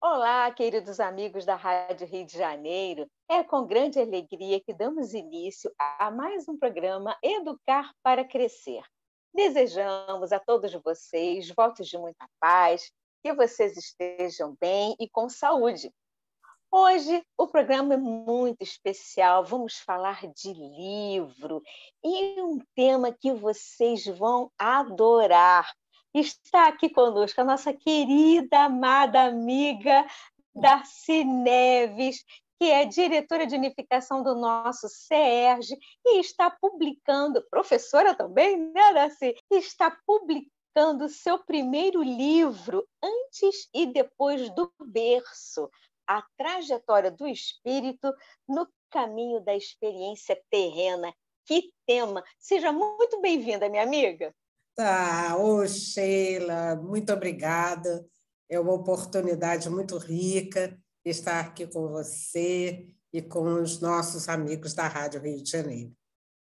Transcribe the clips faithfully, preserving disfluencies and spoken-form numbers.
Olá, queridos amigos da Rádio Rio de Janeiro. É com grande alegria que damos início a mais um programa Educar para Crescer. Desejamos a todos vocês votos de muita paz, que vocês estejam bem e com saúde. Hoje o programa é muito especial. Vamos falar de livro e um tema que vocês vão adorar. Está aqui conosco a nossa querida, amada amiga Darcy Neves, que é diretora de unificação do nosso CERJ e está publicando, professora também, né, Darcy? E está publicando seu primeiro livro, Antes e Depois do Berço, a trajetória do espírito no caminho da experiência terrena. Que tema! Seja muito bem-vinda, minha amiga. Tá, ô Sheila, muito obrigada. É uma oportunidade muito rica estar aqui com você e com os nossos amigos da Rádio Rio de Janeiro.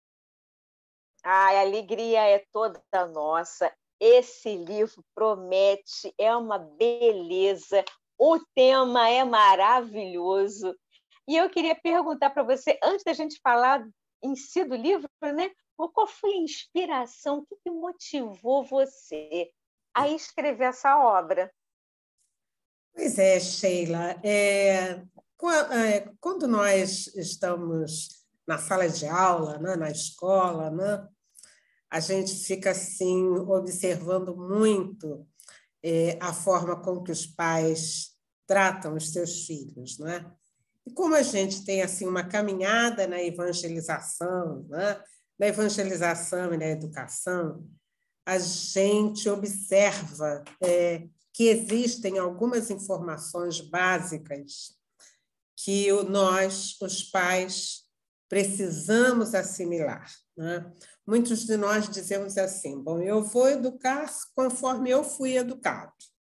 Ai, a alegria é toda nossa. Esse livro promete, é uma beleza. O tema é maravilhoso. E eu queria perguntar para você, antes da gente falar em si do livro, né? Qual foi a inspiração, o que motivou você a escrever essa obra? Pois é, Sheila. É, quando nós estamos na sala de aula, né, na escola, né, a gente fica assim observando muito é, a forma com que os pais tratam os seus filhos, não é? E como a gente tem assim uma caminhada na evangelização, né? Na evangelização e na educação, a gente observa é, que existem algumas informações básicas que nós, os pais, precisamos assimilar, né? Muitos de nós dizemos assim: bom, eu vou educar conforme eu fui educado,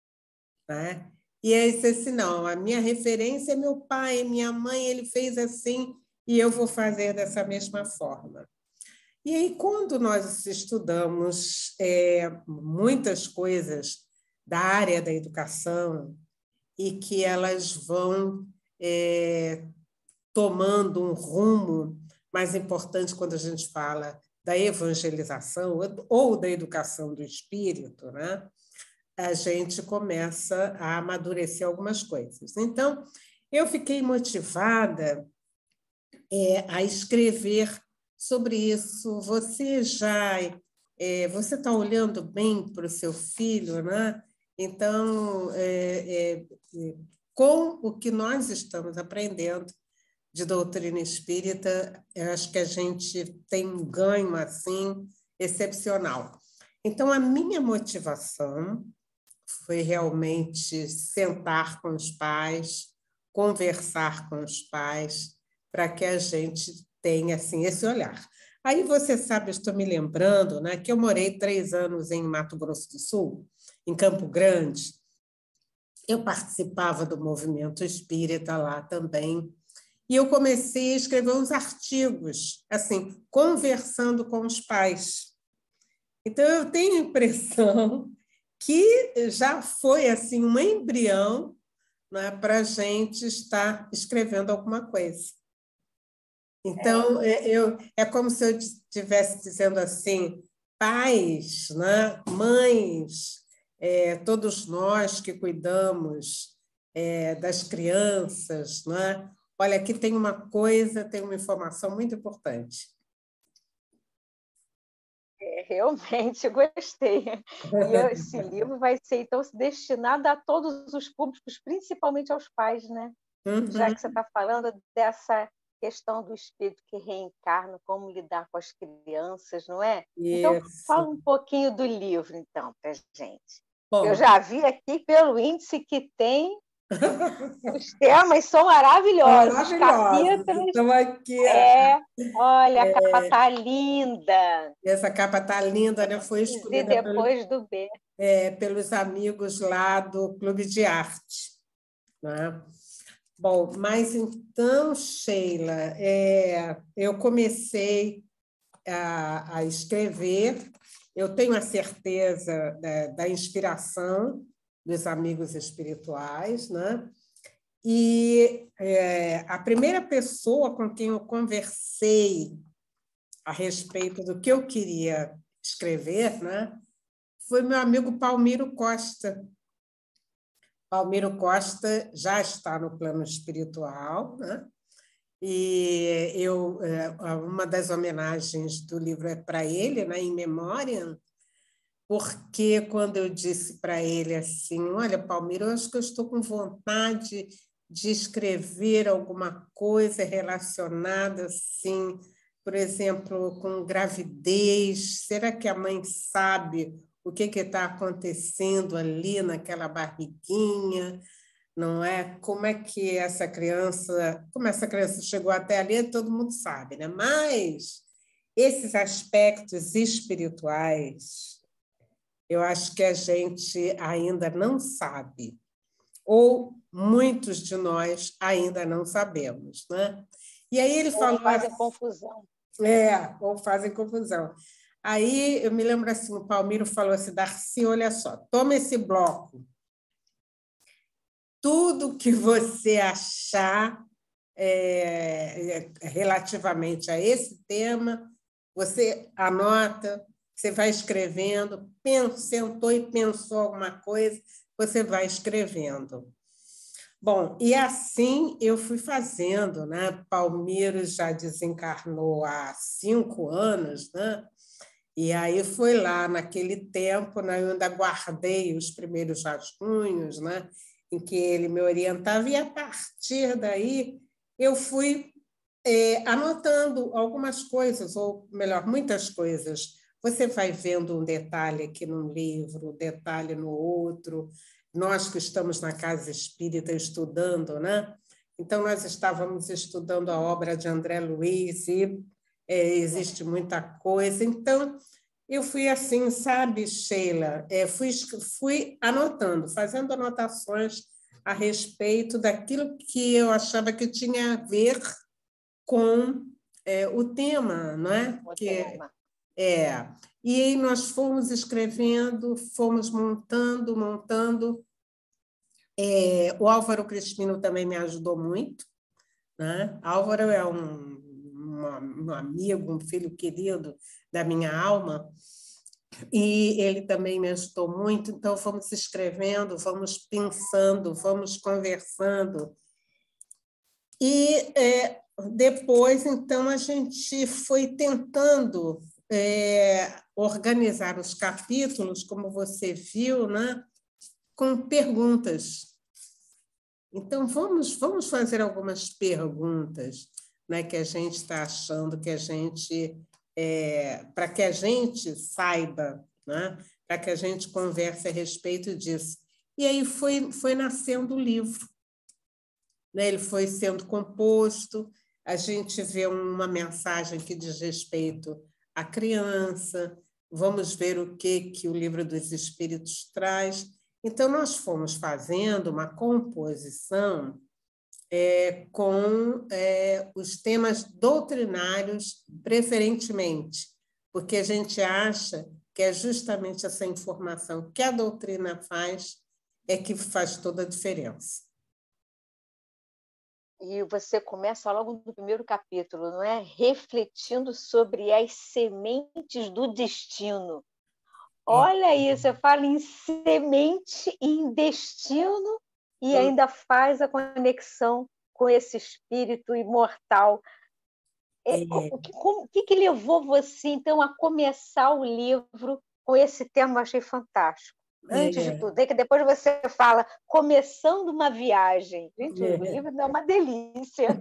né? E é isso assim, não, a minha referência é meu pai, minha mãe, ele fez assim e eu vou fazer dessa mesma forma. E aí, quando nós estudamos é, muitas coisas da área da educação e que elas vão é, tomando um rumo mais importante quando a gente fala da evangelização ou da educação do espírito, né? A gente começa a amadurecer algumas coisas. Então, eu fiquei motivada é, a escrever sobre isso. Você já é, você está olhando bem para o seu filho, né? Então, é, é, com o que nós estamos aprendendo de doutrina espírita, eu acho que a gente tem um ganho assim excepcional. Então, a minha motivação foi realmente sentar com os pais, conversar com os pais, para que a gente tenha assim, esse olhar. Aí você sabe, eu estou me lembrando, né, que eu morei três anos em Mato Grosso do Sul, em Campo Grande. Eu participava do movimento espírita lá também, e eu comecei a escrever uns artigos, assim, conversando com os pais. Então, eu tenho a impressão que já foi assim um embrião, né, para a gente estar escrevendo alguma coisa. Então, é, eu, é como se eu estivesse dizendo assim: pais, né, mães, é, todos nós que cuidamos é, das crianças, né, olha, aqui tem uma coisa, tem uma informação muito importante. É, realmente gostei. E esse livro vai ser, então, destinado a todos os públicos, principalmente aos pais, né? Uhum. Já que você está falando dessa questão do espírito que reencarna, como lidar com as crianças, não é? Então, Isso. fala um pouquinho do livro, então, para a gente. Bom, eu já vi aqui pelo índice que tem, os temas são maravilhosos, os maravilhosos. capítulos. Então, aqui, É, olha, a capa está linda. essa capa está linda, né? Foi E escolhida depois pelo, do B. é, pelos amigos lá do Clube de Arte, né? Bom, mas então, Sheila, é, eu comecei a, a escrever, eu tenho a certeza da, da inspiração, dos amigos espirituais, né? E é, a primeira pessoa com quem eu conversei a respeito do que eu queria escrever, né, foi meu amigo Palmiro Costa. Palmiro Costa já está no plano espiritual, né? E eu, uma das homenagens do livro é para ele, né, em memória, porque quando eu disse para ele assim, olha, Palmiro, eu acho que eu estou com vontade de escrever alguma coisa relacionada, assim, por exemplo, com gravidez. Será que a mãe sabe o que está acontecendo ali naquela barriguinha? Não é? Como é que essa criança, como essa criança chegou até ali, todo mundo sabe, né? Mas esses aspectos espirituais, eu acho que a gente ainda não sabe, ou muitos de nós ainda não sabemos, né? E aí ele ou falou... fazem confusão. É, ou fazem confusão. Aí eu me lembro assim, o Palmiro falou assim, Darcy, olha só, toma esse bloco. Tudo que você achar é, relativamente a esse tema, você anota, você vai escrevendo, pensa, sentou e pensou alguma coisa, você vai escrevendo. Bom, e assim eu fui fazendo, né? Palmiro já desencarnou há cinco anos, né? E aí foi lá, naquele tempo, né, eu ainda guardei os primeiros rascunhos, né, em que ele me orientava, e a partir daí eu fui é, anotando algumas coisas, ou melhor, muitas coisas. Você vai vendo um detalhe aqui num livro, um detalhe no outro. Nós que estamos na Casa Espírita estudando, né? Então, nós estávamos estudando a obra de André Luiz e é, existe muita coisa. Então, eu fui assim, sabe, Sheila? É, fui, fui anotando, fazendo anotações a respeito daquilo que eu achava que tinha a ver com é, o tema, não é? O que, tema. É. E aí nós fomos escrevendo, fomos montando, montando. É, o Álvaro Crispino também me ajudou muito, né? Álvaro é um, um, um amigo, um filho querido da minha alma, e ele também me ajudou muito. Então, vamos escrevendo, vamos pensando, vamos conversando. E é, depois, então, a gente foi tentando é, organizar os capítulos, como você viu, né, com perguntas. Então, vamos, vamos fazer algumas perguntas, né, que a gente está achando que a gente... É, para que a gente saiba, né, para que a gente converse a respeito disso. E aí foi, foi nascendo o livro. Né? Ele foi sendo composto, a gente vê uma mensagem que diz respeito à criança, vamos ver o que, que o Livro dos Espíritos traz. Então, nós fomos fazendo uma composição é, com é, os temas doutrinários, preferentemente, porque a gente acha que é justamente essa informação que a doutrina faz é que faz toda a diferença. E você começa logo no primeiro capítulo, não é? Refletindo sobre as sementes do destino. Olha isso, você fala em semente e em destino e ainda faz a conexão com esse espírito imortal. É, o que, como, que, que levou você, então, a começar o livro com esse tema? Eu achei fantástico. Antes É. de tudo, é que depois você fala começando uma viagem. Gente, é. O livro é uma delícia.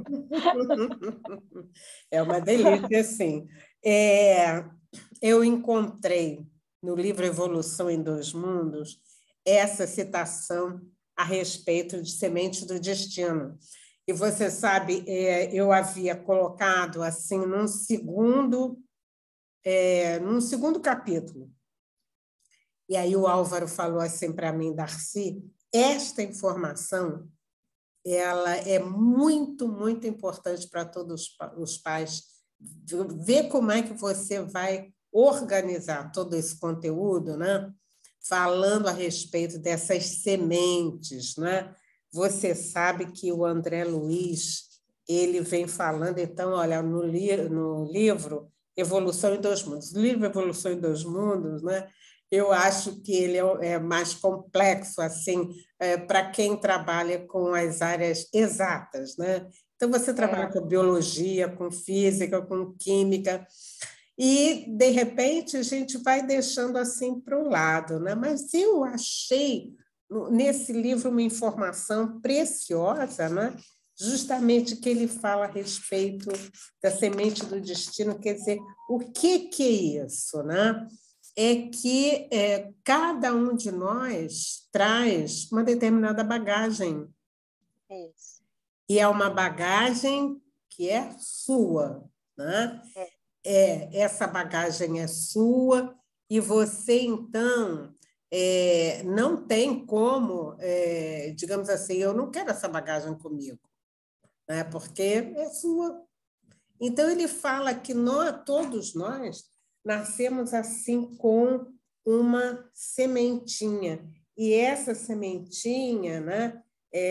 É uma delícia, sim. É, eu encontrei no livro Evolução em Dois Mundos essa citação a respeito de Semente do Destino. E você sabe, é, eu havia colocado assim num segundo, é, num segundo capítulo. E aí o Álvaro falou assim para mim, Darcy, esta informação ela é muito, muito importante para todos os pais. Ver como é que você vai organizar todo esse conteúdo, né? falando a respeito dessas sementes, né? Você sabe que o André Luiz ele vem falando, então, olha, no, li no livro Evolução em Dois Mundos, o livro Evolução em Dois Mundos, né? Eu acho que ele é mais complexo assim, é, para quem trabalha com as áreas exatas, né? Então, você trabalha é. com biologia, com física, com química, e, de repente, a gente vai deixando assim para o lado, né? Mas eu achei nesse livro uma informação preciosa, né? Justamente que ele fala a respeito da semente do destino, quer dizer, o que, que é isso, né? É que é, cada um de nós traz uma determinada bagagem. Isso. E é uma bagagem que é sua, né? É. É, essa bagagem é sua e você, então, é, não tem como, é, digamos assim, eu não quero essa bagagem comigo, né? Porque é sua. Então, ele fala que nós, todos nós nascemos assim com uma sementinha, e essa sementinha, né,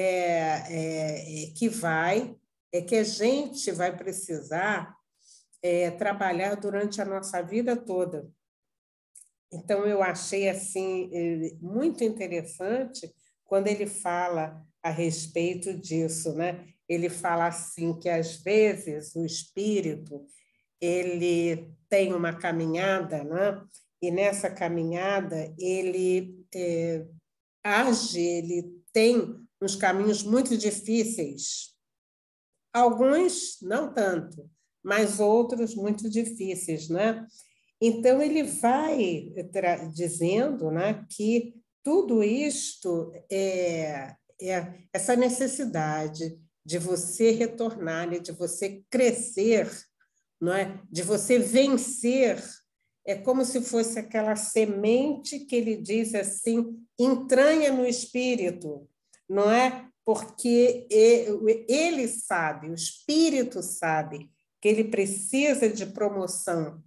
é, é, que vai, é que a gente vai precisar é, trabalhar durante a nossa vida toda. Então, eu achei assim muito interessante quando ele fala a respeito disso, né? Ele fala assim que às vezes o espírito ele tem uma caminhada, né? E nessa caminhada ele é, age, ele tem uns caminhos muito difíceis. Alguns não tanto, mas outros muito difíceis, né? Então, ele vai dizendo, né, que tudo isto é, é essa necessidade de você retornar, de você crescer, não é? De você vencer. É como se fosse aquela semente que ele diz assim, entranha no espírito, não é? Porque ele sabe, o espírito sabe que ele precisa de promoção.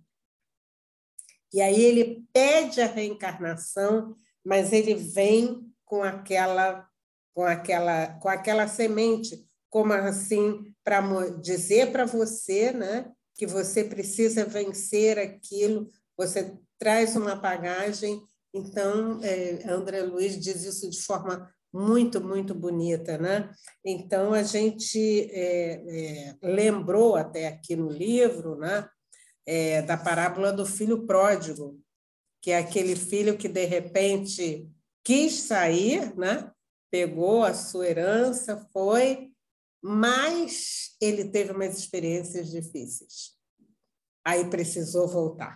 E aí ele pede a reencarnação, mas ele vem com aquela, com aquela, com aquela semente, como assim, para dizer para você, né, que você precisa vencer aquilo, você traz uma bagagem. Então, é, André Luiz diz isso de forma muito, muito bonita, né? Então, a gente é, é, lembrou até aqui no livro, né? É, da parábola do filho pródigo, que é aquele filho que, de repente, quis sair, né? Pegou a sua herança, foi, mas ele teve umas experiências difíceis. Aí precisou voltar.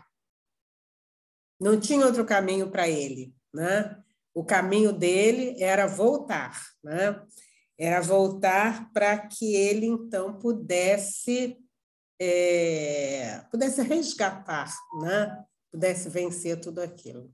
Não tinha outro caminho para ele, né? O caminho dele era voltar, né? Era voltar para que ele, então, pudesse... É, pudesse resgatar, né? Pudesse vencer tudo aquilo.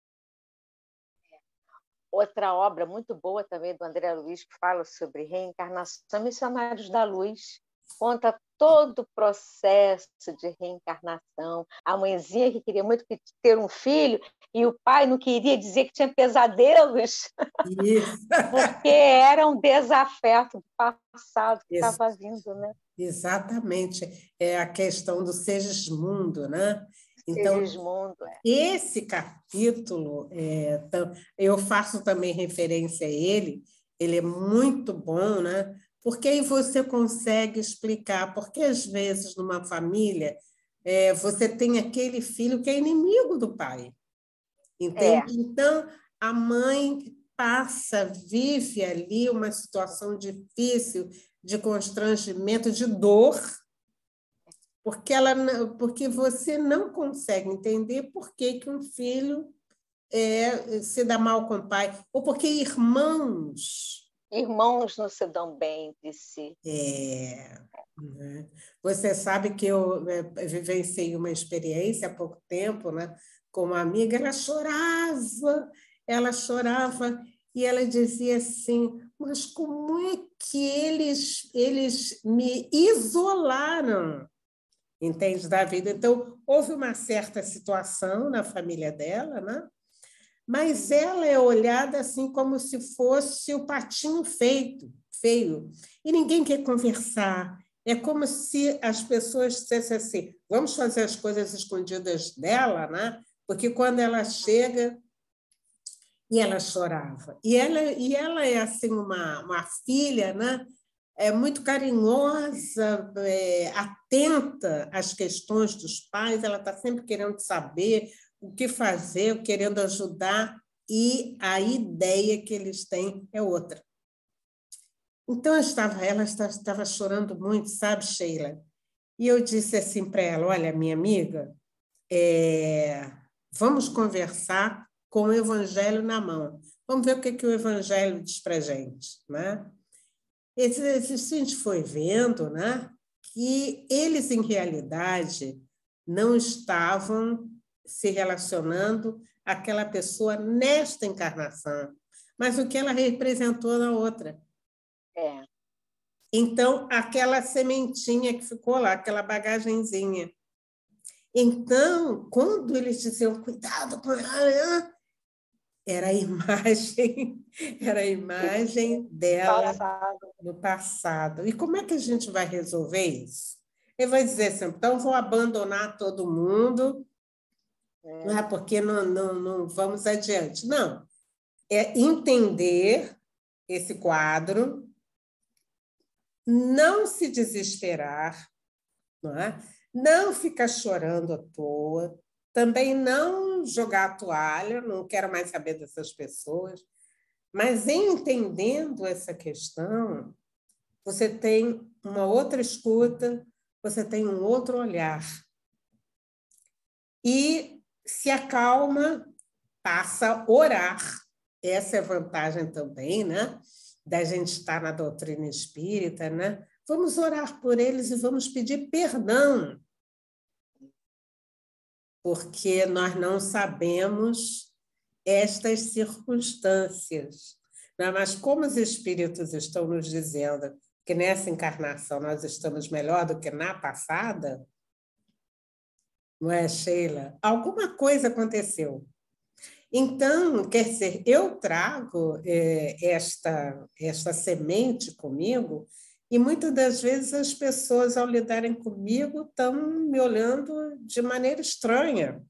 Outra obra muito boa também do André Luiz, que fala sobre reencarnação, Missionários da Luz, conta todo o processo de reencarnação. A mãezinha que queria muito ter um filho e o pai não queria dizer que tinha pesadelos, Isso. porque era um desafeto do passado que estava vindo, né? Exatamente, é a questão do Segismundo, né? Então, Segismundo, é. Esse capítulo, é, eu faço também referência a ele, ele é muito bom, né? Porque aí você consegue explicar, porque às vezes numa família é, você tem aquele filho que é inimigo do pai, entende? É. Então, a mãe passa, vive ali uma situação difícil, de constrangimento, de dor, porque, ela, porque você não consegue entender por que, que um filho é, se dá mal com o pai, ou porque irmãos... Irmãos não se dão bem de si. É, né? Você sabe que eu é, vivenciei uma experiência há pouco tempo, né, com uma amiga, ela chorava, ela chorava, e ela dizia assim, mas como é que eles, eles me isolaram, entende, da vida? Então, houve uma certa situação na família dela, né? mas ela é olhada assim como se fosse o patinho feito, feio, e ninguém quer conversar. É como se as pessoas dissessem assim, vamos fazer as coisas escondidas dela, né? Porque quando ela chega, e ela chorava. E ela, e ela é assim uma, uma filha, né? É muito carinhosa, é, atenta às questões dos pais, ela está sempre querendo saber o que fazer, querendo ajudar, e a ideia que eles têm é outra. Então, eu estava, ela estava chorando muito, sabe, Sheila? E eu disse assim para ela, olha, minha amiga, é, vamos conversar com o Evangelho na mão. Vamos ver o que, que o Evangelho diz para a gente, né? Esse, esse, a gente foi vendo, né, que eles, em realidade, não estavam se relacionando àquela pessoa nesta encarnação, mas o que ela representou na outra. É. Então, aquela sementinha que ficou lá, aquela bagagenzinha. Então, quando eles diziam, cuidado com ela, era a imagem, era a imagem dela Passado. no passado. E como é que a gente vai resolver isso? Ele vai dizer assim, então vou abandonar todo mundo, é. Não é porque não, não, não vamos adiante. Não, é entender esse quadro, não se desesperar, não é? Não ficar chorando à toa, também não jogar a toalha, não quero mais saber dessas pessoas, mas entendendo essa questão, você tem uma outra escuta, você tem um outro olhar. E se acalma, passa a orar. Essa é a vantagem também, né? Da gente estar na doutrina espírita, né? Vamos orar por eles e vamos pedir perdão, porque nós não sabemos estas circunstâncias. Mas como os espíritos estão nos dizendo que nessa encarnação nós estamos melhor do que na passada, não é, Sheila? Alguma coisa aconteceu. Então, quer dizer, eu trago é, esta, esta semente comigo e muitas das vezes as pessoas, ao lidarem comigo, estão me olhando de maneira estranha.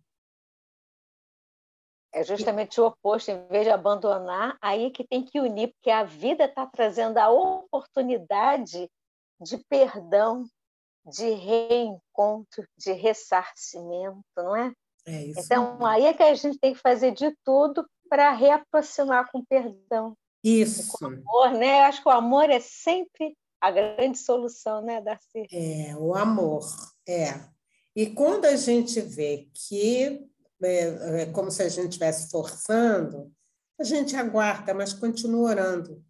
É justamente o oposto, em vez de abandonar, aí que tem que unir, porque a vida está trazendo a oportunidade de perdão, de reencontro, de ressarcimento, não é? É isso então, mesmo. aí é que a gente tem que fazer de tudo para reaproximar com perdão. Isso. Com amor, né? Acho que o amor é sempre a grande solução, né, Darcy? É, o amor, é. E quando a gente vê que é, é como se a gente estivesse forçando, a gente aguarda, mas continua orando.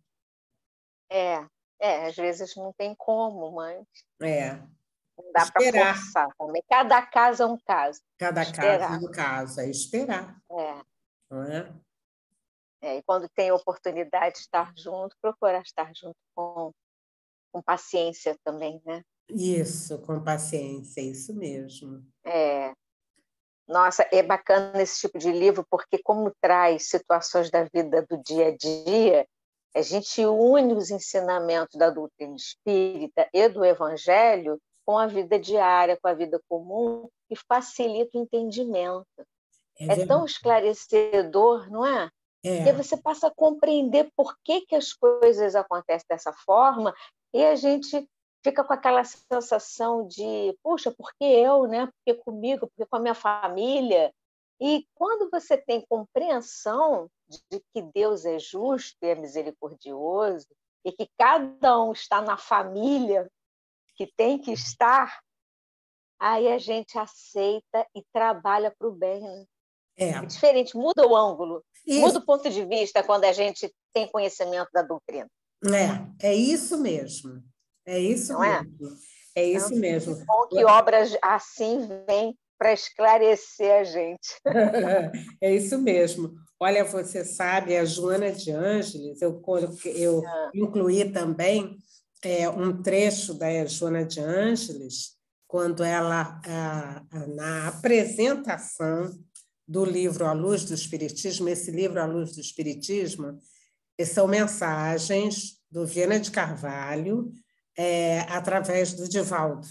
É, é, às vezes não tem como, mas é. não dá para forçar também. Cada caso é um caso. Cada esperar. caso é um caso, é esperar. É. Não é? É, e quando tem oportunidade de estar junto, procurar estar junto com, com paciência também, né? Isso, com paciência, isso mesmo. É. Nossa, é bacana esse tipo de livro, porque como traz situações da vida do dia a dia, a gente une os ensinamentos da doutrina espírita e do evangelho com a vida diária, com a vida comum, e facilita o entendimento. É, é tão esclarecedor, não é? É. Porque você passa a compreender por que, que as coisas acontecem dessa forma e a gente fica com aquela sensação de, puxa, por que eu, né? Por que comigo? Por que com a minha família? E quando você tem compreensão de que Deus é justo e é misericordioso e que cada um está na família que tem que estar, aí a gente aceita e trabalha para o bem, né? É. É diferente, muda o ângulo, isso. Muda o ponto de vista quando a gente tem conhecimento da doutrina. É, é isso mesmo. É isso não mesmo. É, é isso então, mesmo. Que bom que obras assim vêm para esclarecer a gente. É isso mesmo. Olha, você sabe, a Joana de Ângeles, eu, eu ah. incluí também é, um trecho da Joana de Ângeles, quando ela, a, a, na apresentação do livro A Luz do Espiritismo. Esse livro, A Luz do Espiritismo, são mensagens do Viana de Carvalho, é, através do Divaldo.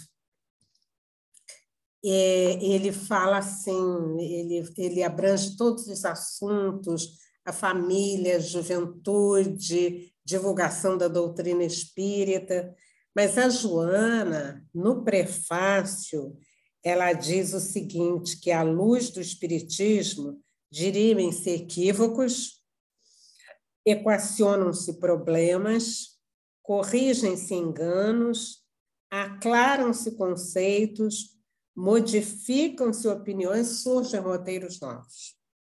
É, ele fala assim, ele, ele abrange todos os assuntos, a família, a juventude, divulgação da doutrina espírita. Mas a Joana, no prefácio, ela diz o seguinte, que à luz do espiritismo dirimem-se equívocos, equacionam-se problemas, corrigem-se enganos, aclaram-se conceitos, modificam-se opiniões, surgem roteiros novos.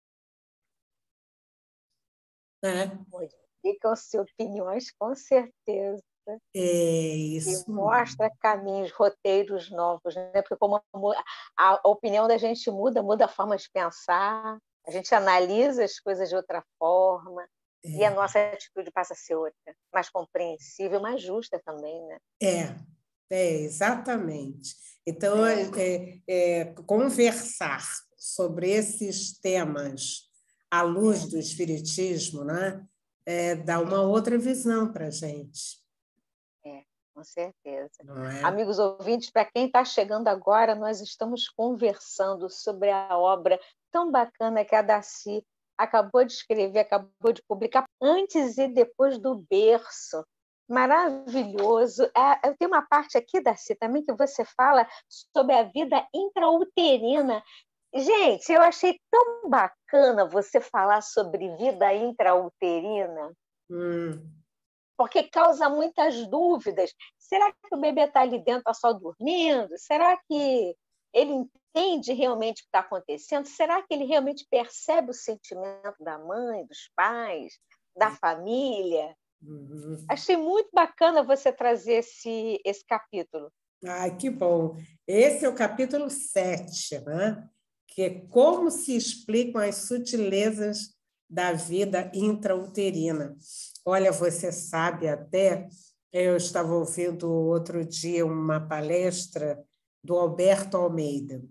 É. Modificam-se opiniões, com certeza. É isso. E mostra caminhos, roteiros novos, né? Porque como a, a opinião da gente muda, muda a forma de pensar, a gente analisa as coisas de outra forma, é. E a nossa atitude passa a ser outra, mais compreensível, mais justa também, né? É, é exatamente. Então, é. É, é, conversar sobre esses temas à luz é. do Espiritismo, né? É, dá uma outra visão para a gente. É, com certeza. Não é? Amigos ouvintes, para quem está chegando agora, nós estamos conversando sobre a obra tão bacana que a Darcy acabou de escrever, acabou de publicar, Antes e Depois do Berço. Maravilhoso. É, eu tenho uma parte aqui, Darcy, também que você fala sobre a vida intrauterina. Gente, eu achei tão bacana você falar sobre vida intrauterina, hum. porque causa muitas dúvidas. Será que o bebê está ali dentro, está só dormindo? Será que ele entende realmente o que está acontecendo? Será que ele realmente percebe o sentimento da mãe, dos pais, da família? Uhum. Achei muito bacana você trazer esse, esse capítulo. Ai, que bom. Esse é o capítulo sete, né? Que é como se explicam as sutilezas da vida intrauterina. Olha, você sabe até, eu estava ouvindo outro dia uma palestra do Alberto Almeida,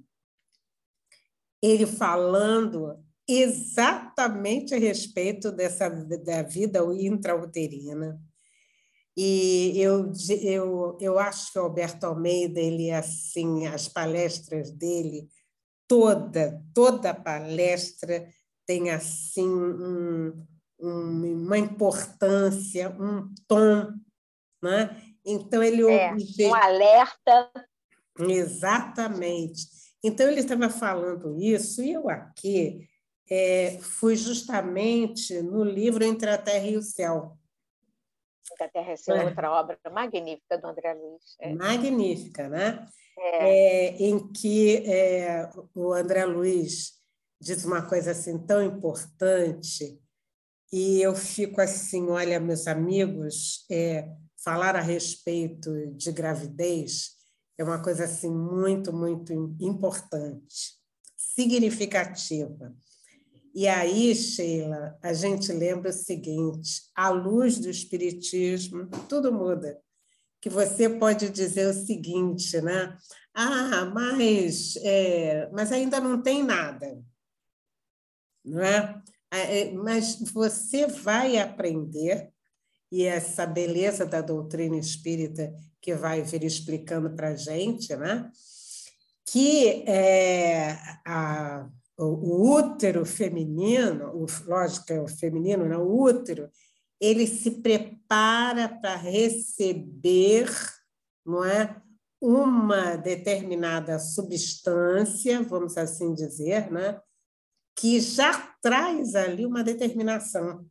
ele falando exatamente a respeito dessa, da vida intrauterina. E eu, eu, eu acho que o Alberto Almeida, ele assim, as palestras dele, toda, toda palestra tem assim um, um, uma importância, um tom, né? Então ele é, um alerta. Exatamente. Então ele estava falando isso e eu aqui é, fui justamente no livro Entre a Terra e o Céu. Entre a Terra e o Céu é outra obra magnífica do André Luiz. É. Magnífica, né? É. É, em que é, o André Luiz diz uma coisa assim tão importante e eu fico assim, olha, meus amigos, é, falar a respeito de gravidez é uma coisa assim muito, muito importante, significativa. E aí, Sheila, a gente lembra o seguinte, à luz do Espiritismo, tudo muda. Que você pode dizer o seguinte, né? Ah, mas, é, mas ainda não tem nada, não é? Mas você vai aprender, e essa beleza da doutrina espírita que vai vir explicando para a gente, né? Que é, a, o, o útero feminino, o, lógico, é o feminino, não, o útero, ele se prepara para receber, não é, uma determinada substância, vamos assim dizer, né, que já traz ali uma determinação.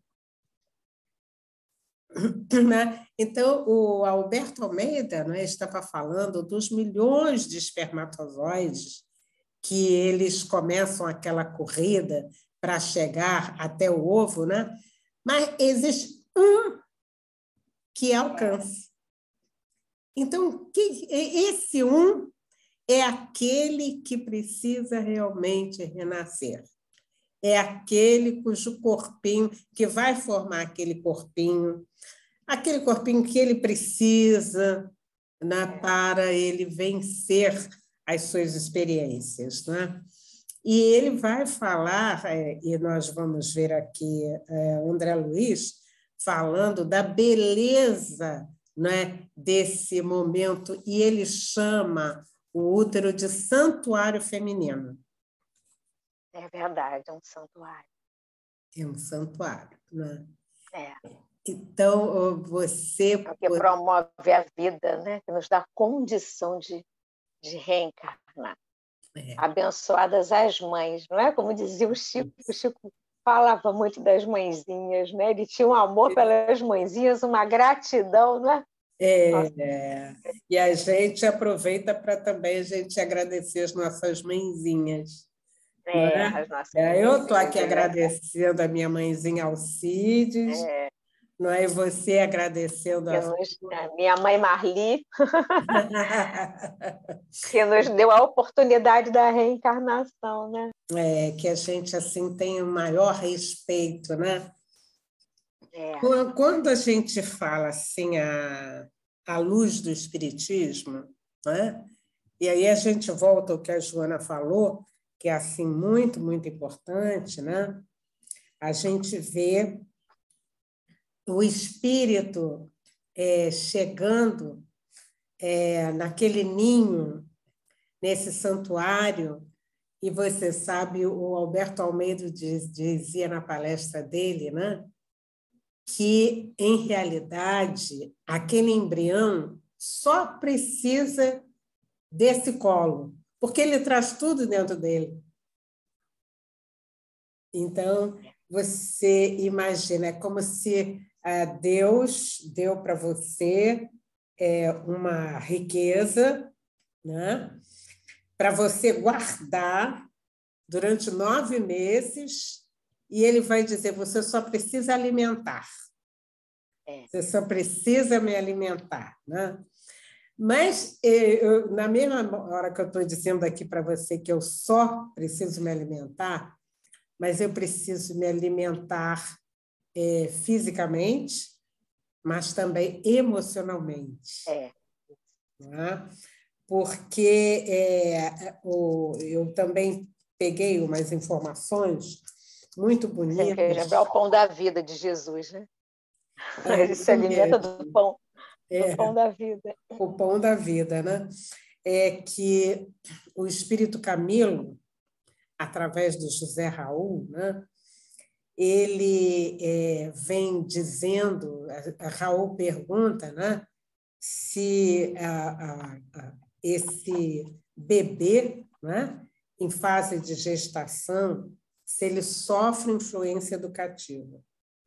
Né? Então, o Alberto Almeida, né, estava falando dos milhões de espermatozoides que eles começam aquela corrida para chegar até o ovo, né? Mas existe um que alcança. Então, esse um é aquele que precisa realmente renascer. É aquele cujo corpinho, que vai formar aquele corpinho, aquele corpinho que ele precisa, né, para ele vencer as suas experiências. Né? E ele vai falar, é, e nós vamos ver aqui é, André Luiz falando da beleza, né, desse momento, e ele chama o útero de santuário feminino. É verdade, é um santuário. É um santuário, né? É. Então, você... É o que promove a vida, né? Que nos dá condição de, de reencarnar. É. Abençoadas as mães, não é? Como dizia o Chico, o Chico falava muito das mãezinhas, né? Ele tinha um amor pelas mãezinhas, uma gratidão, não é? É, e a gente aproveita para também a gente agradecer as nossas mãezinhas. É, é? as nossas é, eu estou aqui é agradecendo a minha mãezinha Alcides, é. Não é? E você agradecendo a... Nos, a minha mãe Marli, que nos deu a oportunidade da reencarnação, né? É, que a gente assim tem o maior respeito, né? É. Quando a gente fala assim a, a luz do espiritismo, né? E aí a gente volta ao que a Joana falou, que é assim muito, muito importante, né? A gente vê o espírito é, chegando é, naquele ninho, nesse santuário, e você sabe, o Alberto Almeida diz, dizia na palestra dele, né? Que, em realidade, aquele embrião só precisa desse colo, porque ele traz tudo dentro dele. Então, você imagina, é como se ah, Deus deu para você é, uma riqueza, né, para você guardar durante nove meses, e ele vai dizer, você só precisa alimentar. Você só precisa me alimentar, né? Mas, eu, na mesma hora que eu estou dizendo aqui para você que eu só preciso me alimentar, mas eu preciso me alimentar é, fisicamente, mas também emocionalmente. É. Né? Porque é, o, eu também peguei umas informações muito bonitas. Sim, é o pão da vida de Jesus, né? É, ele se alimenta do pão, é, do pão da vida. O pão da vida, né? É que o Espírito Camilo, através do José Raul, né? Ele é, vem dizendo, a, a Raul pergunta, né? Se a, a, a, esse bebê, né? Em fase de gestação, se ele sofre influência educativa.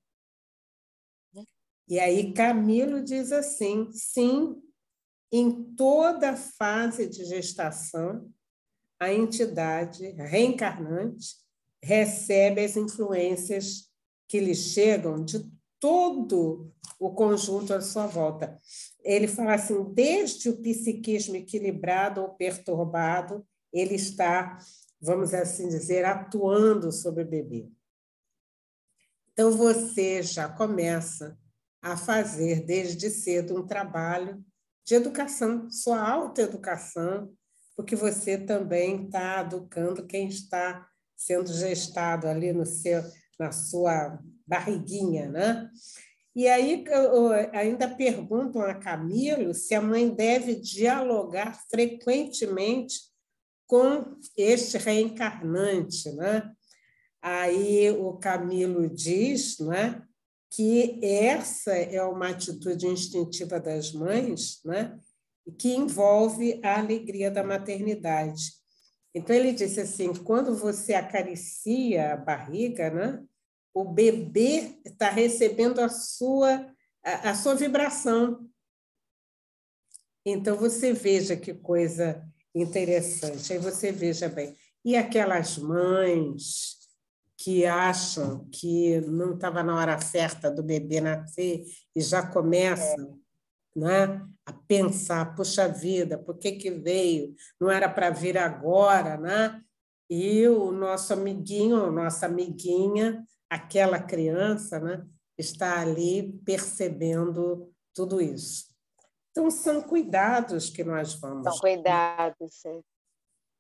E aí Camilo diz assim, sim, em toda fase de gestação, a entidade reencarnante recebe as influências que lhe chegam de todo o conjunto à sua volta. Ele fala assim, desde o psiquismo equilibrado ou perturbado, ele está, vamos assim dizer, atuando sobre o bebê. Então, você já começa a fazer desde cedo um trabalho de educação, sua autoeducação, porque você também está educando quem está sendo gestado ali no seu, na sua barriguinha, né? E aí ainda perguntam a Camilo se a mãe deve dialogar frequentemente com este reencarnante, né? Aí o Camilo diz, né, que essa é uma atitude instintiva das mães, né, que envolve a alegria da maternidade. Então, ele disse assim, quando você acaricia a barriga, né, o bebê está recebendo a sua, a, a sua vibração. Então, você veja que coisa interessante. Aí você veja bem. E aquelas mães que acham que não estava na hora certa do bebê nascer e já começam, é. né, a pensar, puxa vida, por que, que veio? Não era para vir agora, né? E o nosso amiguinho, nossa amiguinha, aquela criança, né, está ali percebendo tudo isso. Então, são cuidados que nós vamos... São cuidados, é.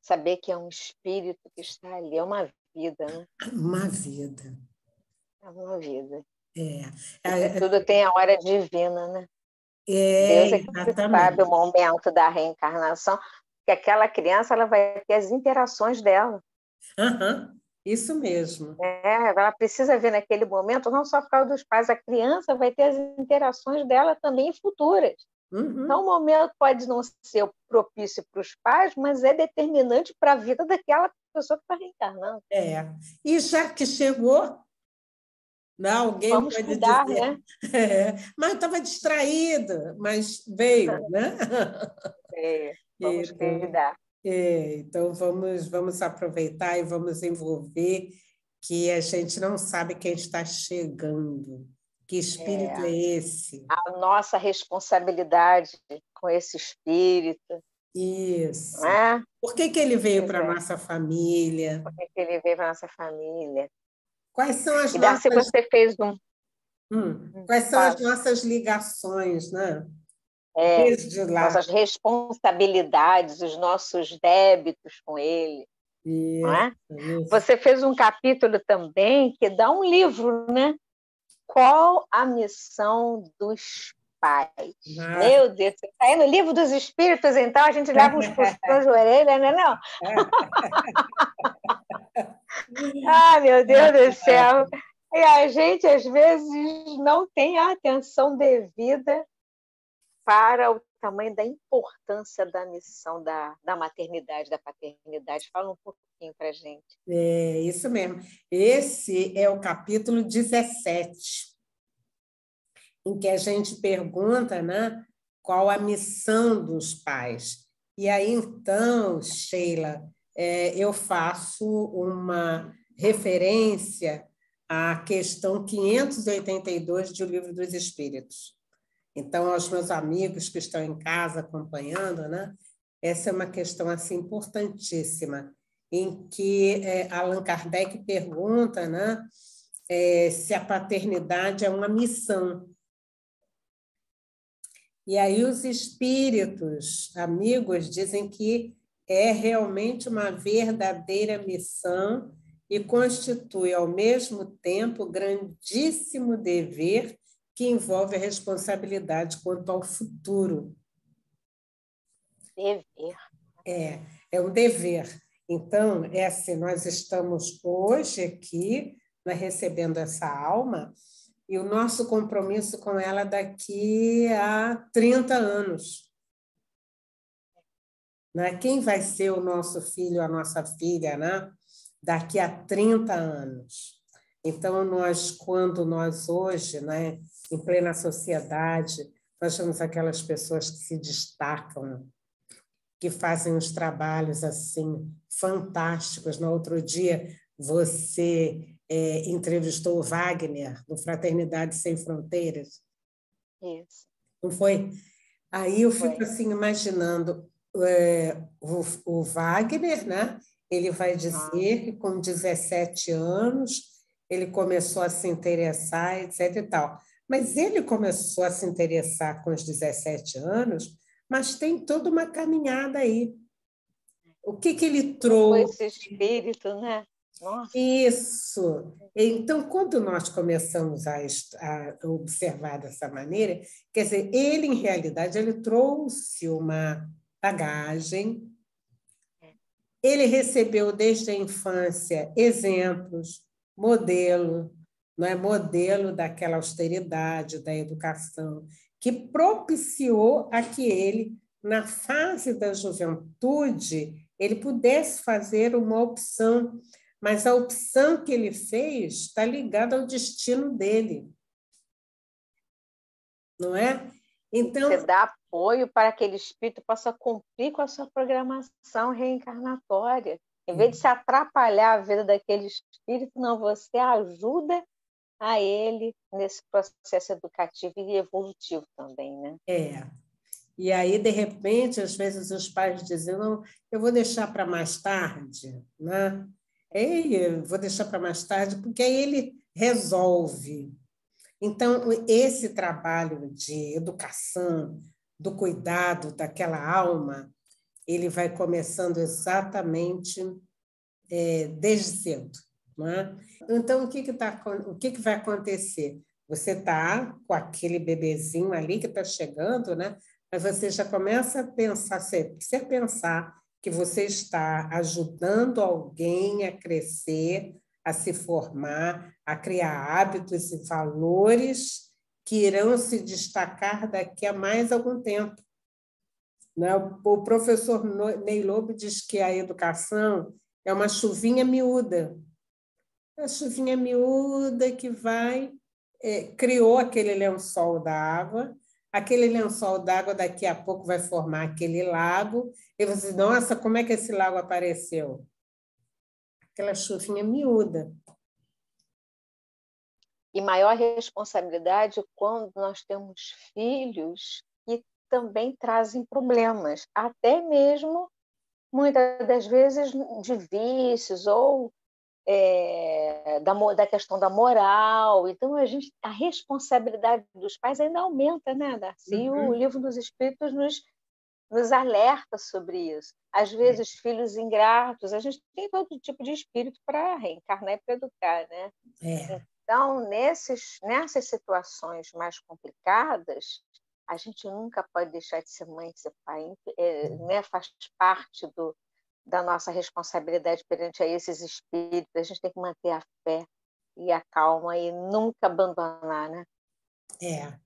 Saber que é um espírito que está ali, é uma vida, né? Uma vida. É uma vida. É, E é, tudo tem a hora divina, né? é Deus é que sabe o exatamente. momento da reencarnação, que aquela criança ela vai ter as interações dela. Uhum, isso mesmo. É, ela precisa ver naquele momento, não só por causa dos pais, a criança vai ter as interações dela também futuras. Então, Uhum. o momento pode não ser propício para os pais, mas é determinante para a vida daquela pessoa que está reencarnando. É. E já que chegou, não, alguém Vamos pode cuidar, dizer, né? é, mas eu estava distraída, mas veio, né? É, vamos Então, cuidar. é, então vamos, vamos aproveitar e vamos envolver que a gente não sabe quem está chegando. Que espírito é É, esse? a nossa responsabilidade com esse espírito, não Isso. é? Por que que ele veio Pois para a é, nossa família? porque ele veio para a nossa família. Quais são as E daí, se nossas, você fez um. hum, um quais são as fala, nossas ligações, né? é, Desde lá. nossas responsabilidades, os nossos débitos com ele, não Isso, é? isso. Você fez um capítulo também que dá um livro, né? Qual a missão dos pais? Nossa. Meu Deus, você está aí no livro dos espíritos, então a gente leva uns puxões de orelha, né? Não? Ah, meu Deus do céu! E a gente, às vezes, não tem a atenção devida para o tamanho da importância da missão da, da maternidade, da paternidade. Fala um pouquinho para a gente. É isso mesmo. Esse é o capítulo dezessete, em que a gente pergunta, né, qual a missão dos pais. E aí, então, Sheila, é, eu faço uma referência à questão quinhentos e oitenta e dois do Livro dos Espíritos. Então, aos meus amigos que estão em casa acompanhando, né, essa é uma questão assim importantíssima, em que é, Allan Kardec pergunta, né, é, se a paternidade é uma missão. E aí os espíritos amigos dizem que é realmente uma verdadeira missão e constitui, ao mesmo tempo, grandíssimo dever que envolve a responsabilidade quanto ao futuro. Dever. É, é um dever. Então, é assim, nós estamos hoje aqui, né, recebendo essa alma, e o nosso compromisso com ela daqui a trinta anos. Né? Quem vai ser o nosso filho, a nossa filha, né? Daqui a trinta anos. Então, nós, quando nós hoje, né, em plena sociedade, nós temos aquelas pessoas que se destacam, que fazem uns trabalhos assim fantásticos. No outro dia, você é, entrevistou o Wagner, do Fraternidade Sem Fronteiras, Isso. não foi? Aí eu fico Foi. assim imaginando é, o, o Wagner, né? Ele vai Ah, dizer que com dezessete anos ele começou a se interessar, etc e tal. Mas ele começou a se interessar com os dezessete anos, mas tem toda uma caminhada aí. O que que ele como foi trouxe? esse espírito, né? Nossa, Isso. Então, quando nós começamos a, est- a observar dessa maneira, quer dizer, ele, em realidade, ele trouxe uma bagagem, ele recebeu desde a infância exemplos, modelo, não é modelo daquela austeridade da educação, que propiciou a que ele, na fase da juventude, ele pudesse fazer uma opção, mas a opção que ele fez está ligada ao destino dele, não é? você Então, dá apoio para que aquele espírito possa cumprir com a sua programação reencarnatória. Em vez de se atrapalhar a vida daquele espírito, não, você ajuda a ele nesse processo educativo e evolutivo também, né? é. E aí, de repente, às vezes os pais dizem, não, eu vou deixar para mais tarde, né? Ei, eu vou deixar para mais tarde, porque aí ele resolve. Então, esse trabalho de educação, do cuidado daquela alma, ele vai começando exatamente é, desde cedo. Não é? Então, o que, que, tá, o que, que vai acontecer? Você está com aquele bebezinho ali que está chegando, né? Mas você já começa a pensar, você precisa pensar que você está ajudando alguém a crescer, a se formar, a criar hábitos e valores que irão se destacar daqui a mais algum tempo. Né? O professor Ney Lobo diz que a educação é uma chuvinha miúda. A chuvinha miúda que vai, é, criou aquele lençol d'água, aquele lençol d'água daqui a pouco vai formar aquele lago, e você diz, nossa, como é que esse lago apareceu? Aquela chuvinha miúda. E maior responsabilidade quando nós temos filhos que também trazem problemas, até mesmo, muitas das vezes, de vícios ou é, da, da questão da moral. Então, a, gente, a responsabilidade dos pais ainda aumenta, né, Darcy? E Uhum. o Livro dos Espíritos nos, nos alerta sobre isso. Às vezes, filhos ingratos, a gente tem todo tipo de espírito para reencarnar e para educar, né? É. Então, nesses, nessas situações mais complicadas, a gente nunca pode deixar de ser mãe, de ser pai, é, né? Faz parte do, da nossa responsabilidade perante a esses espíritos. A gente tem que manter a fé e a calma e nunca abandonar, né? É.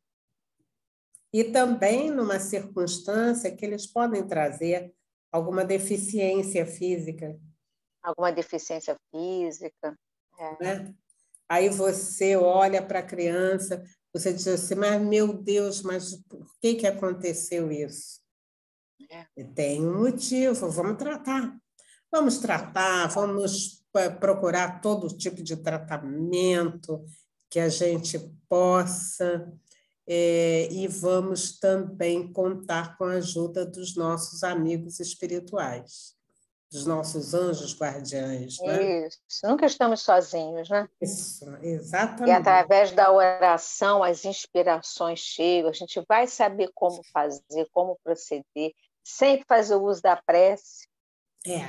E também numa circunstância que eles podem trazer alguma deficiência física. Alguma deficiência física. É. Né? Aí você olha para a criança, você diz assim, mas meu Deus, mas por que, que aconteceu isso? É. Tem um motivo, vamos tratar. Vamos tratar, vamos procurar todo tipo de tratamento que a gente possa, é, e vamos também contar com a ajuda dos nossos amigos espirituais, dos nossos anjos guardiães, né? Isso. Nunca estamos sozinhos, né? Isso, E exatamente. através da oração, as inspirações chegam, a gente vai saber como fazer, como proceder, sempre fazer o uso da prece. É.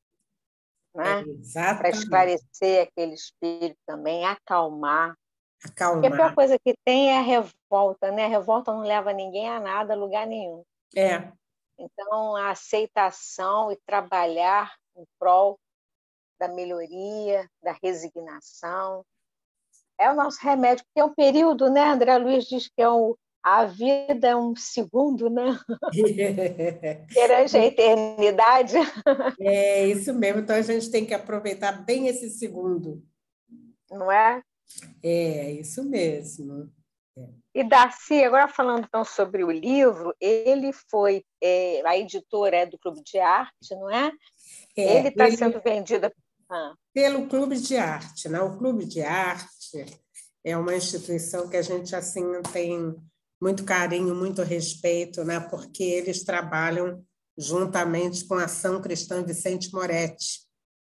Né? É, para esclarecer aquele espírito também, acalmar. Acalmar. Porque a pior coisa que tem é a revolta, né? A revolta não leva ninguém a nada, a lugar nenhum. É. Então, a aceitação e trabalhar em prol da melhoria, da resignação, é o nosso remédio, porque é um período, né? André Luiz diz que é um, a vida é um segundo, né? Perante a eternidade. É isso mesmo, então a gente tem que aproveitar bem esse segundo. Não é? É, isso mesmo. É. E Darcy, agora falando então sobre o livro, ele foi, é, a editora é do Clube de Arte, não é? É, ele está ele... sendo vendido ah. pelo Clube de Arte, né? O Clube de Arte é uma instituição que a gente assim tem muito carinho, muito respeito, né? Porque eles trabalham juntamente com a Ação Cristã Vicente Moretti,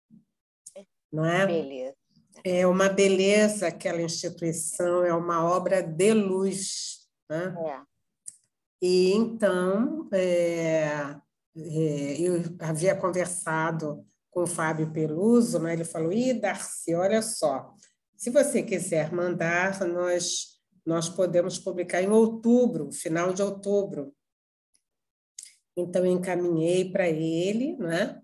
não é? Beleza. É uma beleza aquela instituição, é uma obra de luz, né? É. E então é, é, eu havia conversado com o Fábio Peluso, né? Ele falou: "Ih, Darcy, olha só, se você quiser mandar, nós nós podemos publicar em outubro, final de outubro." Então eu encaminhei para ele, né?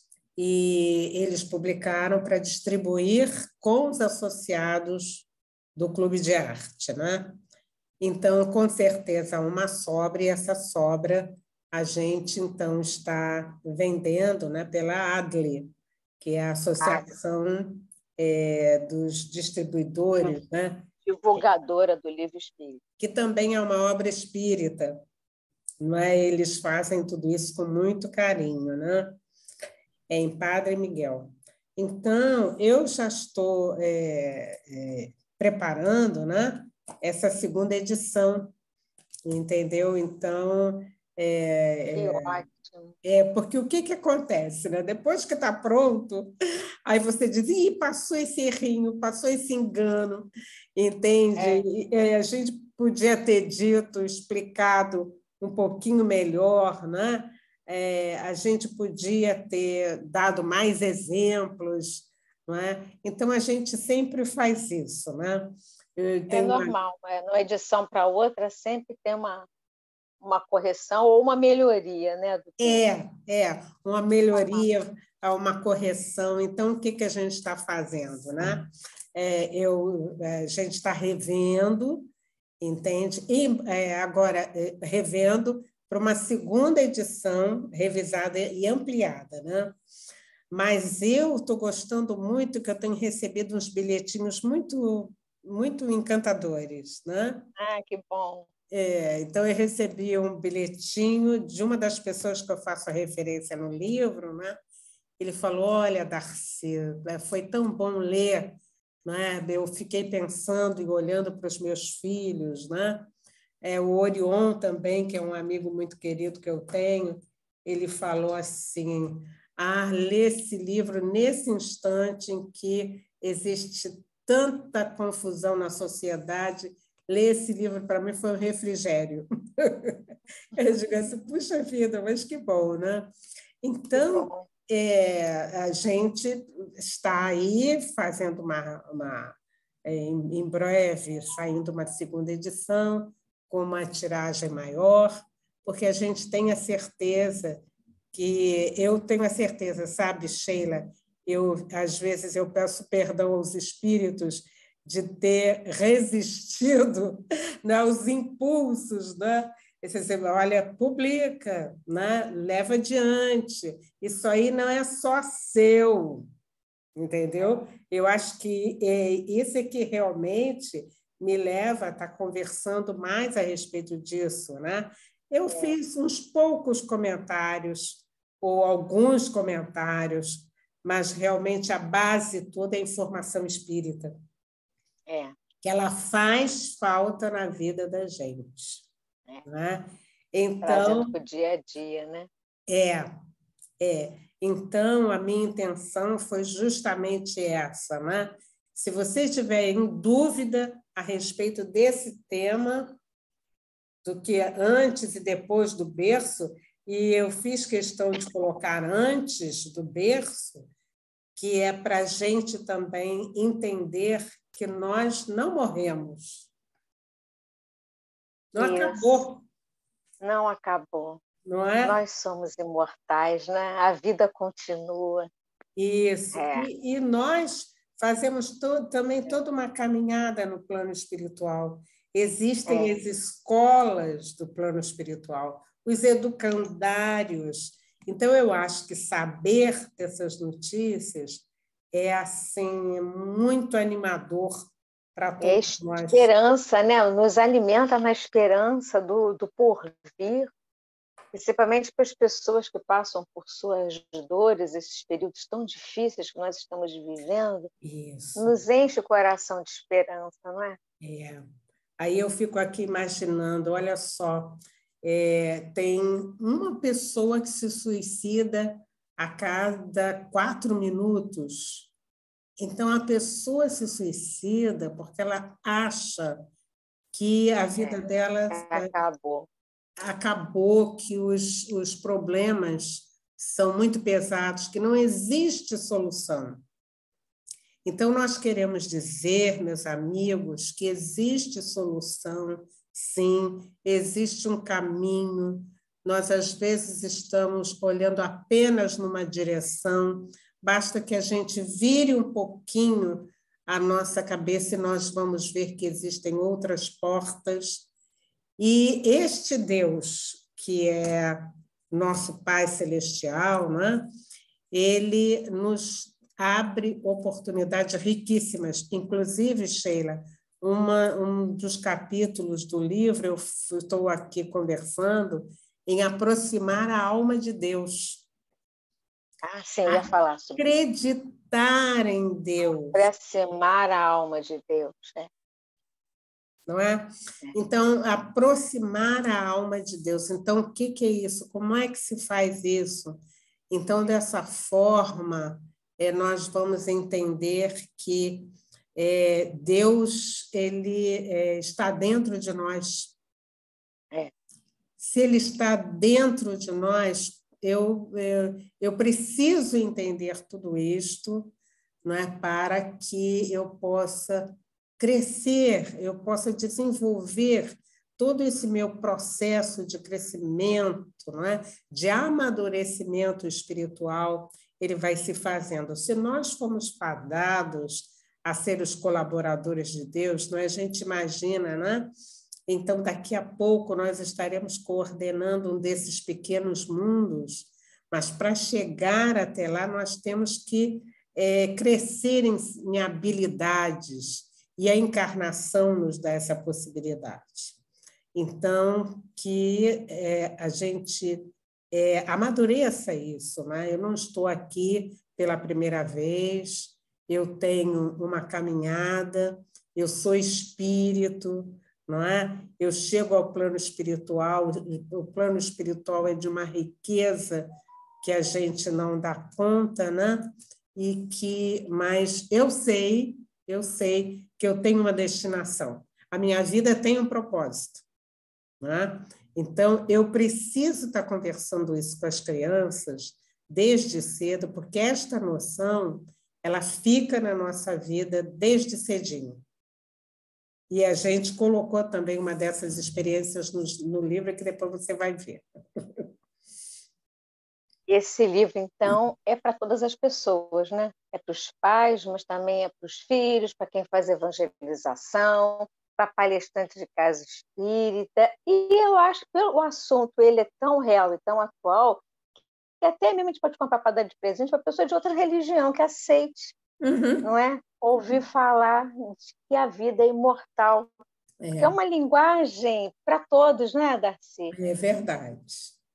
E eles publicaram para distribuir com os associados do Clube de Arte, né? Então, com certeza, uma sobra, e essa sobra a gente, então, está vendendo, né, pela A D L I, que é a Associação é, dos Distribuidores, né? Divulgadora do livro espírita. Que também é uma obra espírita, não é? Eles fazem tudo isso com muito carinho, né? É em Padre Miguel. Então, eu já estou é, é, preparando, né, essa segunda edição, entendeu? Então, é, Que é, ótimo. é porque o que, que acontece, né? Depois que está pronto, aí você diz, ih, passou esse errinho, passou esse engano, entende? É. E, é, a gente podia ter dito, explicado um pouquinho melhor, né? é, a gente podia ter dado mais exemplos, não é? Então, a gente sempre faz isso, né? Eu É tenho uma... normal, é, numa edição para outra sempre tem uma, uma correção ou uma melhoria, né, do texto. É, é, uma melhoria, uma correção. Então, o que, que a gente está fazendo, né? É, eu, a gente está revendo, entende? E é, agora, é, revendo para uma segunda edição, revisada e ampliada, né? Mas eu estou gostando muito, que eu tenho recebido uns bilhetinhos muito, muito encantadores, né? Ah, que bom. É, então, eu recebi um bilhetinho de uma das pessoas que eu faço a referência no livro, né? Ele falou: olha, Darcy, foi tão bom ler, né? Eu fiquei pensando e olhando para os meus filhos, né? É, o Orion também, que é um amigo muito querido que eu tenho, ele falou assim: ah, lê esse livro nesse instante em que existe tanta confusão na sociedade. Ler esse livro, para mim, foi um refrigério. Eu digo assim, puxa vida, mas que bom, né? Então, é, a gente está aí fazendo uma, uma é, em breve, saindo uma segunda edição, com uma tiragem maior, porque a gente tem a certeza que, eu tenho a certeza, sabe, Sheila, eu, às vezes eu peço perdão aos espíritos de ter resistido, né, aos impulsos, né? Você olha, publica, né? Leva adiante. Isso aí não é só seu, entendeu? Eu acho que é, isso é que realmente me leva a estar conversando mais a respeito disso, né? Eu É. fiz uns poucos comentários, ou alguns comentários, mas realmente a base toda é a informação espírita. É. Que ela faz falta na vida da gente. É. Né? Trazendo Então, para o dia a dia, né? é, é. Então, a minha intenção foi justamente essa, né? Se você estiver em dúvida a respeito desse tema, do que antes e depois do berço, e eu fiz questão de colocar antes do berço, que é para a gente também entender que nós não morremos. Não Isso. acabou. Não acabou. Não é? Nós somos imortais, né? A vida continua. Isso. É. E, e nós fazemos todo, também toda uma caminhada no plano espiritual. Existem É. as escolas do plano espiritual, os educandários. Então, eu acho que saber dessas notícias é assim muito animador para É todos nós. esperança, né? Nos alimenta na esperança do, do porvir, principalmente para as pessoas que passam por suas dores, esses períodos tão difíceis que nós estamos vivendo. Isso. Nos enche o coração de esperança, não é? É. Aí eu fico aqui imaginando, olha só, é, tem uma pessoa que se suicida a cada quatro minutos. Então, a pessoa se suicida porque ela acha que a vida É. dela Acabou. acabou, que os, os problemas são muito pesados, que não existe solução. Então, nós queremos dizer, meus amigos, que existe solução, sim, existe um caminho. Nós, às vezes, estamos olhando apenas numa direção, basta que a gente vire um pouquinho a nossa cabeça e nós vamos ver que existem outras portas. E este Deus, que é nosso Pai Celestial, né? Ele nos abre oportunidades riquíssimas. Inclusive, Sheila, uma, um dos capítulos do livro, eu estou aqui conversando, em aproximar a alma de Deus. Ah, sim, eu ia falar sobre isso. Acreditar em Deus. Aproximar a alma de Deus, né? Não é? Então, aproximar a alma de Deus. Então, o que, que é isso? Como é que se faz isso? Então, dessa forma, é, nós vamos entender que é, Deus ele é, está dentro de nós. É. Se Ele está dentro de nós, eu, eu, eu preciso entender tudo isto, não é, para que eu possa crescer, eu possa desenvolver todo esse meu processo de crescimento, não é, de amadurecimento espiritual, ele vai se fazendo. Se nós formos fadados a ser os colaboradores de Deus, não é? A gente imagina, né? Então, daqui a pouco, nós estaremos coordenando um desses pequenos mundos, mas para chegar até lá, nós temos que é, crescer em, em habilidades, e a encarnação nos dá essa possibilidade. Então, que é, a gente é, amadureça isso, né? Eu não estou aqui pela primeira vez, eu tenho uma caminhada, eu sou espírito, não é? Eu chego ao plano espiritual, o plano espiritual é de uma riqueza que a gente não dá conta, né? E que, mas eu sei, eu sei que eu tenho uma destinação. A minha vida tem um propósito, né? Então, eu preciso estar conversando isso com as crianças desde cedo, porque esta noção ela fica na nossa vida desde cedinho. E a gente colocou também uma dessas experiências no, no livro, que depois você vai ver. Esse livro, então, é para todas as pessoas, né? É para os pais, mas também é para os filhos, para quem faz evangelização, para palestrante de casa espírita. E eu acho que o assunto ele é tão real e tão atual que até mesmo a gente pode comprar para dar de presente para pessoa de outra religião que aceite, uhum. Não é? Ouvir falar de que a vida é imortal. É, é uma linguagem para todos, né, Darcy? É verdade.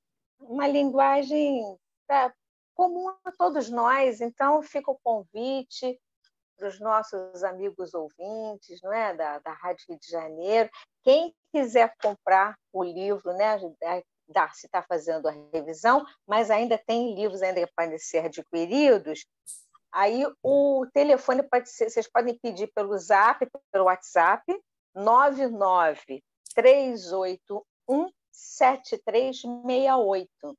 Uma linguagem pra, comum a todos nós. Então, fica o convite para os nossos amigos ouvintes, não é? da, da Rádio Rio de Janeiro. Quem quiser comprar o livro, né? A Darcy está fazendo a revisão, mas ainda tem livros ainda que podem ser adquiridos. Aí o telefone pode ser, vocês podem pedir pelo Zap, pelo WhatsApp, nove nove três oito um sete três seis oito.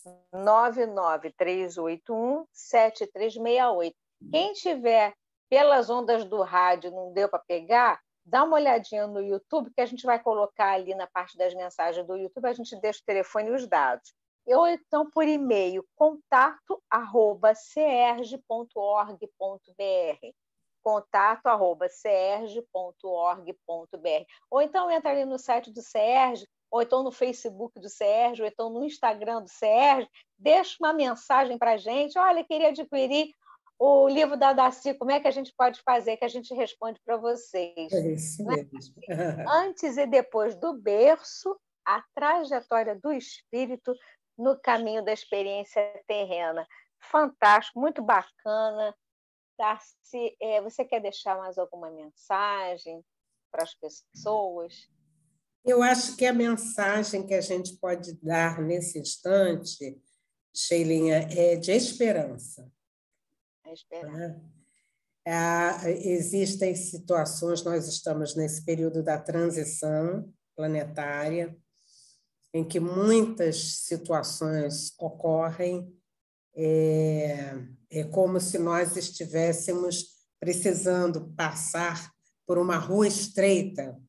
nove nove três oito um sete três seis oito. Quem tiver pelas ondas do rádio, não deu para pegar, dá uma olhadinha no YouTube, que a gente vai colocar ali na parte das mensagens do YouTube, a gente deixa o telefone e os dados. Ou então por e-mail, contato arroba cerge ponto org ponto br. contato arroba cerge ponto org ponto br. Ou então entra ali no site do Cerge, ou então no Facebook do Cerge, ou então no Instagram do Cerge, deixa uma mensagem para a gente, olha, queria adquirir o livro da Darcy, como é que a gente pode fazer, que a gente responde para vocês. É isso mesmo. Né? Antes e depois do berço, a trajetória do espírito no caminho da experiência terrena. Fantástico, muito bacana. Darcy, é, você quer deixar mais alguma mensagem para as pessoas? Eu acho que a mensagem que a gente pode dar nesse instante, Sheilinha, é de esperança. A esperança. É, existem situações, nós estamos nesse período da transição planetária, em que muitas situações ocorrem, é, é como se nós estivéssemos precisando passar por uma rua estreita.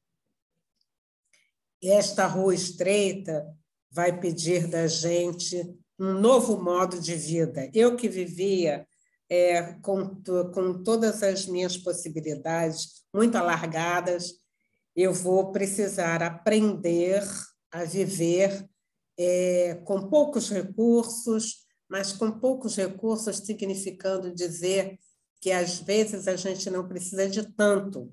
E esta rua estreita vai pedir da gente um novo modo de vida. Eu que vivia é, com, com todas as minhas possibilidades muito alargadas, eu vou precisar aprender a viver é, com poucos recursos, mas com poucos recursos significando dizer que, às vezes, a gente não precisa de tanto.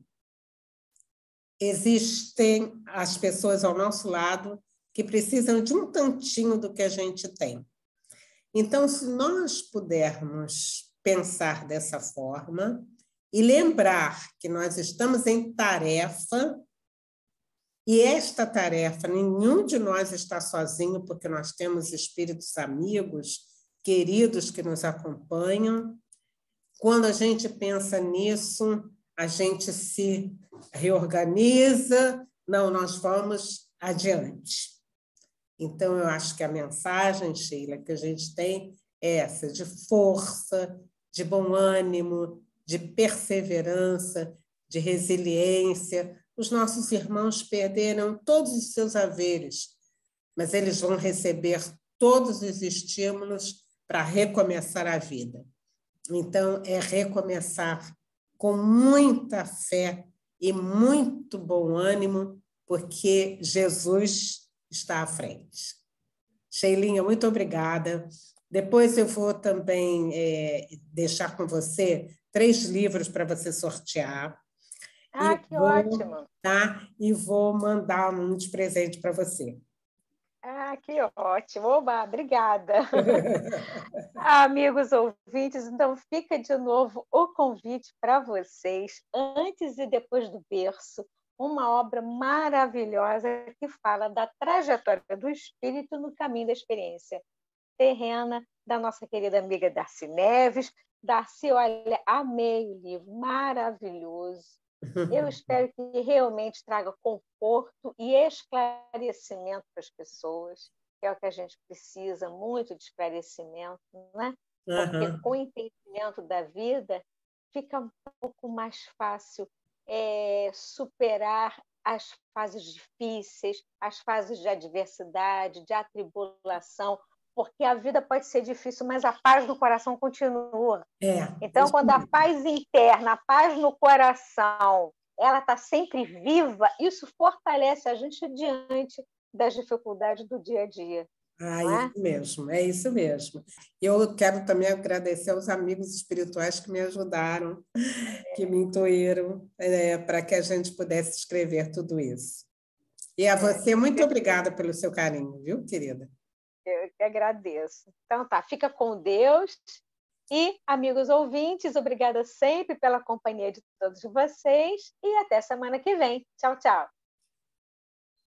Existem as pessoas ao nosso lado que precisam de um tantinho do que a gente tem. Então, se nós pudermos pensar dessa forma e lembrar que nós estamos em tarefa, e esta tarefa, nenhum de nós está sozinho, porque nós temos espíritos amigos, queridos que nos acompanham. Quando a gente pensa nisso, a gente se reorganiza, não, nós vamos adiante. Então, eu acho que a mensagem, Sheila, que a gente tem é essa, de força, de bom ânimo, de perseverança, de resiliência. Os nossos irmãos perderam todos os seus haveres, mas eles vão receber todos os estímulos para recomeçar a vida. Então, é recomeçar com muita fé e muito bom ânimo, porque Jesus está à frente. Sheilinha, muito obrigada. Depois eu vou também é, deixar com você três livros para você sortear. Ah, e que vou, ótimo! tá? E vou mandar um de presente para você. Ah, que ótimo! Oba, obrigada! Amigos ouvintes, então fica de novo o convite para vocês, Antes e Depois do Berço, uma obra maravilhosa que fala da trajetória do espírito no caminho da experiência terrena, da nossa querida amiga Darcy Neves. Darcy, olha, amei o livro, maravilhoso. Eu espero que realmente traga conforto e esclarecimento para as pessoas, que é o que a gente precisa, muito de esclarecimento, né? Porque Uhum. com o entendimento da vida fica um pouco mais fácil é, superar as fases difíceis, as fases de adversidade, de atribulação, porque a vida pode ser difícil, mas a paz no coração continua. É, Então, quando a paz interna, a paz no coração, ela está sempre viva, isso fortalece a gente diante das dificuldades do dia a dia. Ah, Não é? isso mesmo, é isso mesmo. Eu quero também agradecer aos amigos espirituais que me ajudaram, que me intuíram, é, para que a gente pudesse escrever tudo isso. E a É, você, muito obrigada pelo seu carinho, viu, querida? eu que agradeço. Então tá, fica com Deus. E, amigos ouvintes, obrigada sempre pela companhia de todos vocês e até semana que vem. Tchau, tchau.